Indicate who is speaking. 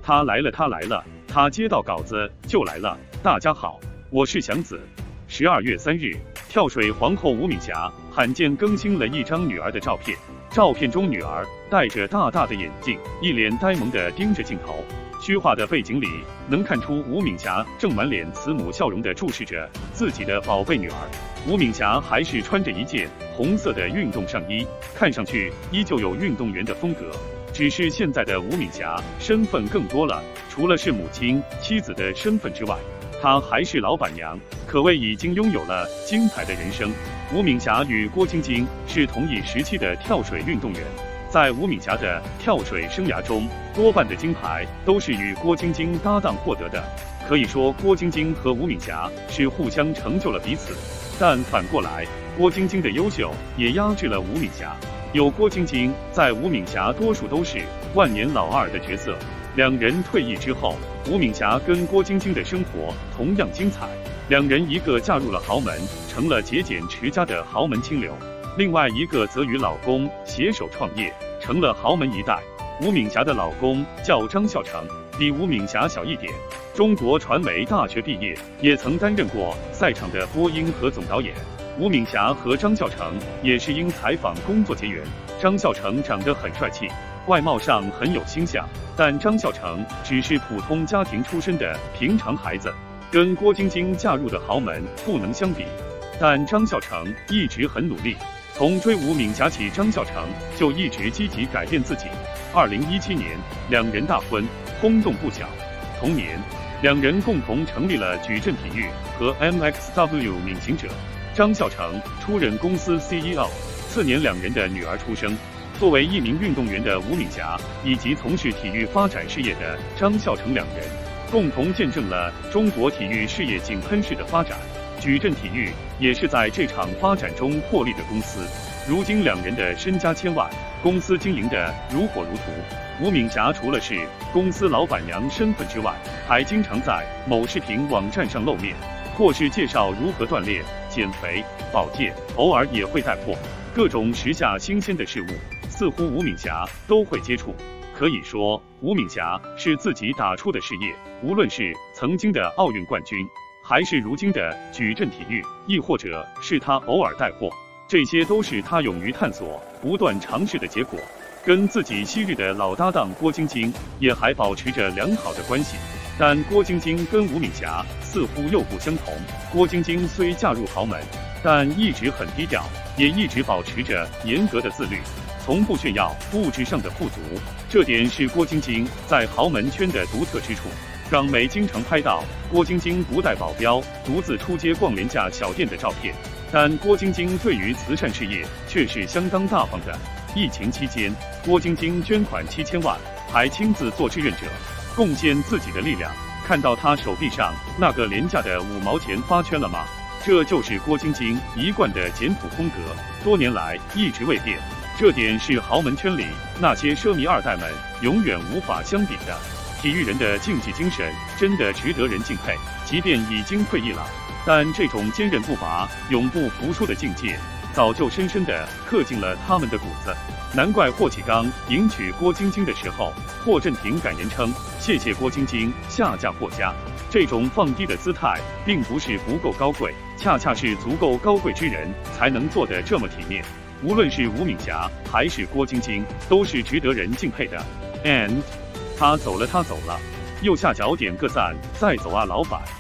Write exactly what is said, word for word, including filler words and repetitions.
Speaker 1: 他来了，他来了，他接到稿子就来了。大家好，我是祥子。十二月三日，跳水皇后吴敏霞罕见更新了一张女儿的照片。照片中，女儿戴着大大的眼镜，一脸呆萌地盯着镜头。虚化的背景里，能看出吴敏霞正满脸慈母笑容地注视着自己的宝贝女儿。吴敏霞还是穿着一件红色的运动上衣，看上去依旧有运动员的风格。只是现在的吴敏霞身份更多了，除了是母亲、妻子的身份之外，她还是老板娘，可谓已经拥有了精彩的人生。吴敏霞与郭晶晶是同一时期的跳水运动员，在吴敏霞的跳水生涯中，多半的金牌都是与郭晶晶搭档获得的。可以说，郭晶晶和吴敏霞是互相成就了彼此。但反过来，郭晶晶的优秀也压制了吴敏霞。有郭晶晶在，吴敏霞多数都是万年老二的角色。两人退役之后，吴敏霞跟郭晶晶的生活同样精彩。两人一个嫁入了豪门，成了节俭持家的豪门清流；另外一个则与老公携手创业，成了豪门一代。吴敏霞的老公叫张孝成，比吴敏霞小一点，中国传媒大学毕业，也曾担任过赛场的播音和总导演。吴敏霞和张孝成也是因采访工作结缘。张孝成长得很帅气，外貌上很有星象，但张孝成只是普通家庭出身的平常孩子，跟郭晶晶嫁入的豪门不能相比。但张孝成一直很努力，从追吴敏霞起，张孝成就一直积极改变自己。二零一七年，两人大婚，轰动不小。同年，两人共同成立了矩阵体育和 M X W 闵行者。张孝成出任公司 C E O。次年，两人的女儿出生。作为一名运动员的吴敏霞以及从事体育发展事业的张孝成，两人共同见证了中国体育事业井喷式的发展。矩阵体育也是在这场发展中获利的公司。如今两人的身家千万，公司经营的如火如荼。吴敏霞除了是公司老板娘身份之外，还经常在某视频网站上露面，或是介绍如何锻炼、减肥、保健，偶尔也会带货各种时下新鲜的事物，似乎吴敏霞都会接触。可以说，吴敏霞是自己打出的事业，无论是曾经的奥运冠军，还是如今的矩阵体育，亦或者是他偶尔带货，这些都是他勇于探索、不断尝试的结果。跟自己昔日的老搭档郭晶晶也还保持着良好的关系，但郭晶晶跟吴敏霞似乎又不相同。郭晶晶虽嫁入豪门，但一直很低调，也一直保持着严格的自律，从不炫耀物质上的富足，这点是郭晶晶在豪门圈的独特之处。港媒经常拍到郭晶晶不带保镖独自出街逛廉价小店的照片，但郭晶晶对于慈善事业却是相当大方的。疫情期间，郭晶晶捐款七千万，还亲自做志愿者，贡献自己的力量。看到她手臂上那个廉价的五毛钱发圈了吗？这就是郭晶晶一贯的简朴风格，多年来一直未变。这点是豪门圈里那些奢靡二代们永远无法相比的。体育人的竞技精神真的值得人敬佩，即便已经退役了，但这种坚韧不拔、永不服输的境界，早就深深地刻进了他们的骨子。难怪霍启刚迎娶郭晶晶的时候，霍震霆感言称：“谢谢郭晶晶下嫁霍家。”这种放低的姿态，并不是不够高贵，恰恰是足够高贵之人才能做得这么体面。无论是吴敏霞还是郭晶晶，都是值得人敬佩的。And 他走了，他走了，右下角点个赞，再走啊，老板。